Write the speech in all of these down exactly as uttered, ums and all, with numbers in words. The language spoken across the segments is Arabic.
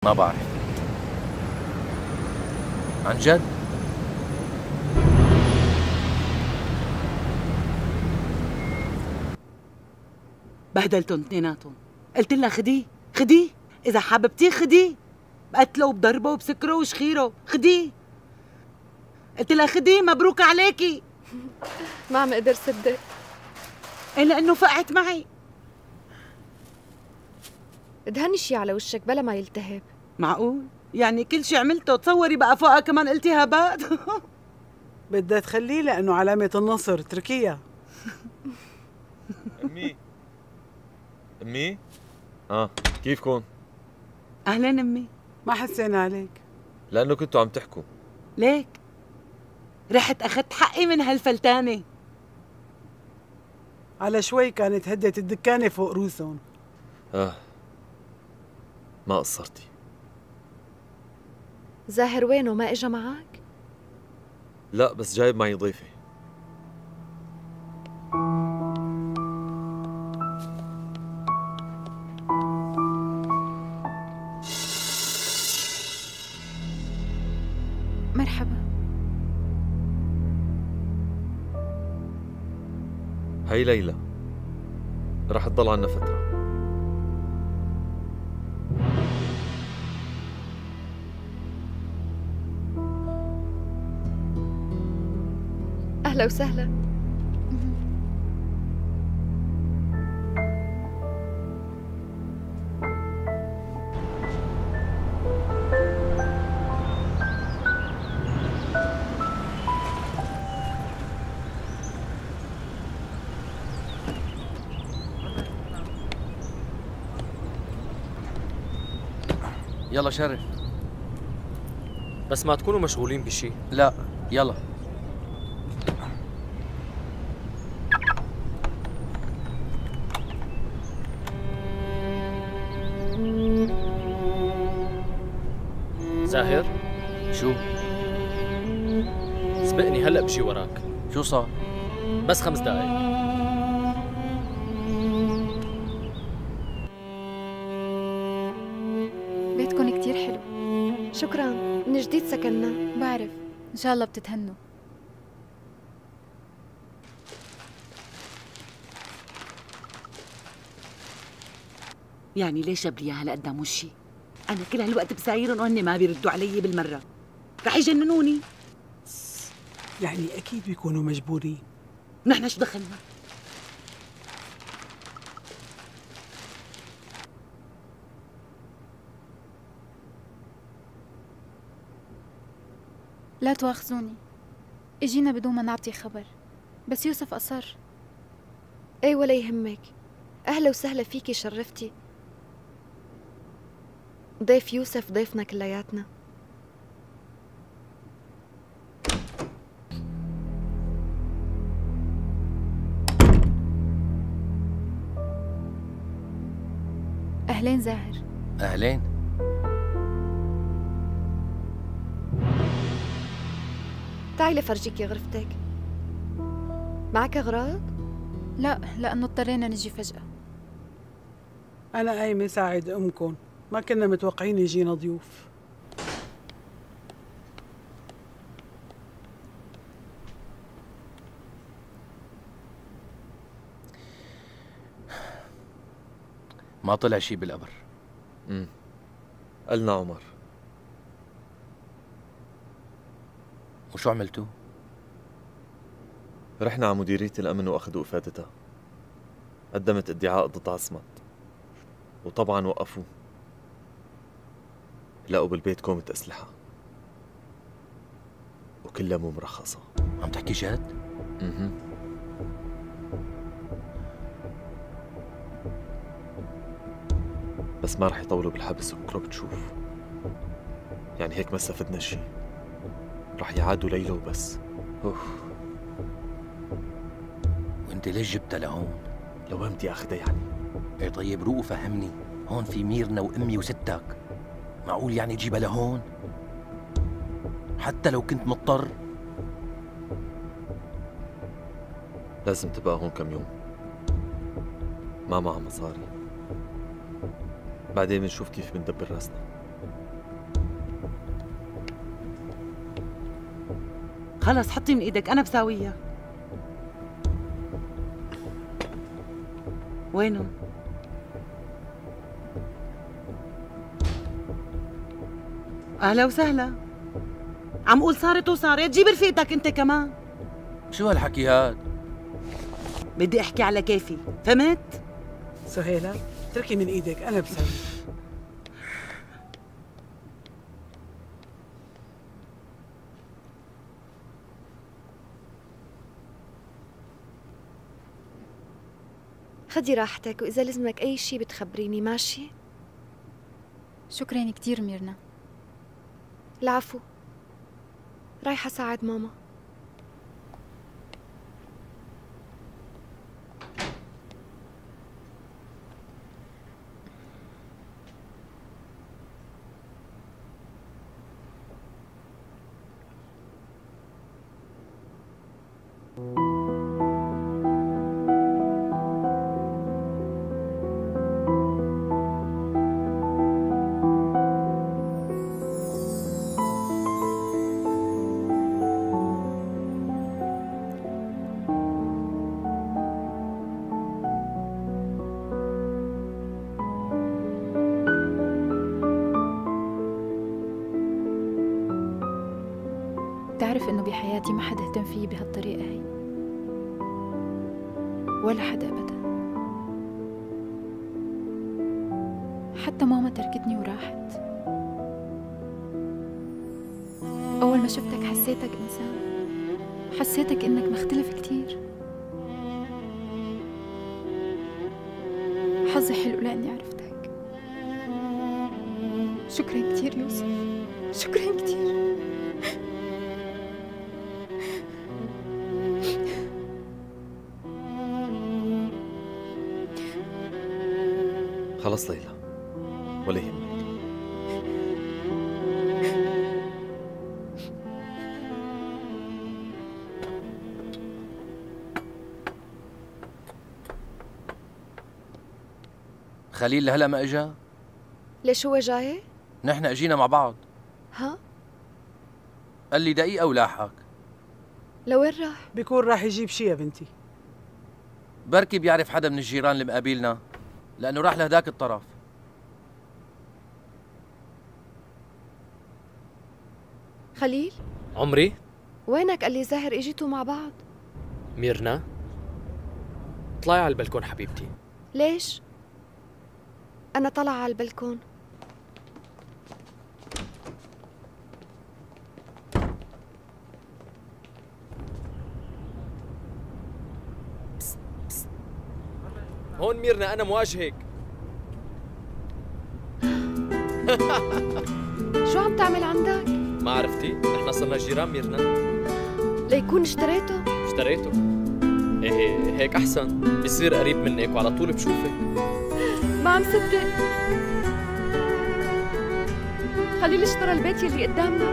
ما بعرف عن جد. بهدلتن اثنيناتهم. قلت لها خديه خديه، إذا حاببتيه خديه، بقتله وبضربه وبسكره وشخيره، خديه. قلت لها خديه، مبروك عليكي. ما عم اقدر صدق. إيه لأنه فقعت معي. ادهني شي على وشك بلا ما يلتهب. معقول؟ يعني كل شي عملته تصوري بقى فوقها كمان قلتي هبات؟ بدها تخليه لأنه علامة النصر، اتركيها. أمي أمي آه كيفكن؟ أهلين أمي. ما حسينا عليك. لأنه كنتوا عم تحكوا. ليك؟ رحت أخذت حقي من هالفلتانة. على شوي كانت هدت الدكانة فوق روسهم. آه ما قصرتي. زاهر وينه، ما إجا معك؟ لا بس جايب معي ضيفة. مرحبا. هي ليلى، رح تضل عنا فترة. أهلا وسهلا. يلا شرف. بس ما تكونوا مشغولين بشي. لا يلا. زاهر شو؟ سبقني هلأ بجي وراك. شو صار؟ بس خمس دقايق. بيتكم كتير حلو. شكراً، من جديد سكننا. بعرف، إن شاء الله بتتهنوا. يعني ليش جاب لي اياها لقدام وشي؟ أنا كل هالوقت بسايرهم وهن ما بيردوا علي بالمرة، رح يجننوني. يعني أكيد بيكونوا مجبورين. نحن شو دخلنا؟ لا تواخذوني، اجينا بدون ما نعطي خبر، بس يوسف أصر. ايه ولا يهمك. أهلا وسهلا فيكي، شرفتي. ضيف يوسف ضيفنا كلياتنا. أهلين زاهر. أهلين. تعي لفرجيكي غرفتك. معك أغراض؟ لا، لأنه اضطرينا نجي فجأة. أنا قايمة ساعد أمكم، ما كنا متوقعين يجينا ضيوف. ما طلع شي بالقبر. امم قالنا عمر. وشو عملتوا؟ رحنا على مديرية الأمن وأخذوا إفادتها. قدمت ادعاء ضد عصمت، وطبعا وقفوه. لقوا بالبيت كومة أسلحة وكلها مو مرخصة. عم تحكي جد؟ اها. بس ما رح يطولوا بالحبس، بكره بتشوف. يعني هيك ما استفدنا شي، رح يعادوا ليلى وبس. اوف. وانت ليش جبتها لهون؟ لو بدي اخذها يعني. ايه طيب روق وفهمني، هون في ميرنا وامي وستك، معقول يعني تجيبها لهون؟ حتى لو كنت مضطر؟ لازم تبقى هون كم يوم، ما معها مصاري. بعدين بنشوف كيف بندبر راسنا. خلص حطي من ايدك، انا بساويها. وينهم؟ اهلا وسهلا. عم قول صارت وصارت، جيب رفيقتك انت كمان. شو هالحكي هاد؟ بدي احكي على كيفي، فهمت؟ سهيلة اتركي من ايدك، انا بسوي. خدي راحتك، وإذا لزمك أي شي بتخبريني، ماشي؟ شكرا كتير ميرنا. العفو، رايحة ساعد ماما. بتعرف إنه بحياتي ما حدا اهتم فيي بهالطريقة هي، ولا حدا أبدا. حتى ماما تركتني وراحت. أول ما شفتك حسيتك إنسان، حسيتك إنك مختلف كتير. حظي حلو لأني عرفتك. شكرا كتير يوسف، شكرا كتير. خلص ليلى، ولا يهمك. خليل لهلا ما اجا؟ ليش هو جاي؟ نحن اجينا مع بعض. ها؟ قال لي دقيقة ولاحقك. لوين راح؟ بيكون راح يجيب شي يا بنتي. بركي بيعرف حدا من الجيران اللي مقابلنا، لأنه راح لهداك الطرف. خليل؟ عمري؟ وينك؟ قال لي زاهر اجيتوا مع بعض. ميرنا؟ اطلعي على البلكون حبيبتي. ليش؟ أنا طالعة على البلكون. هون ميرنا، أنا مواجهك. شو عم تعمل عندك؟ ما عرفتي؟ نحن صرنا جيران ميرنا. ليكون اشتريته؟ اشتريته. ايه هيك أحسن، بصير قريب منك وعلى طول بشوفك. ما عم صدق. خليل اشترى البيت يلي قدامنا.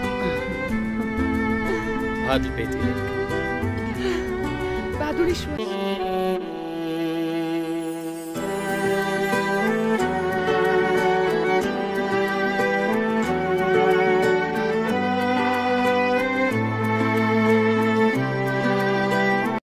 هذا البيت إليك. بعدولي شوي.